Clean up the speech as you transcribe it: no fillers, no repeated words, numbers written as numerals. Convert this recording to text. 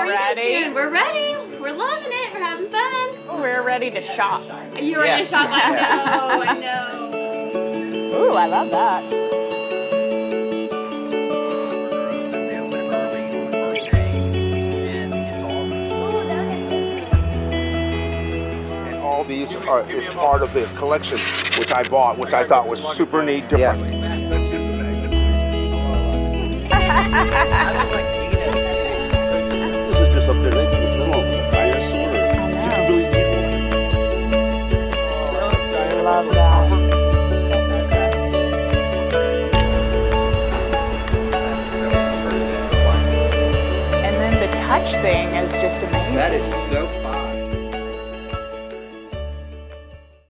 are you guys ready? doing? We're ready. We're loving it. We're having fun. We're ready to shop. Are you ready to shop? I know. I know. Ooh, I love that. All these is part of the collection, which I bought, which I thought was super neat, different. This is just up there. They think little dinosaur. You can really I love that. And then the touch thing is just amazing. That is so fun.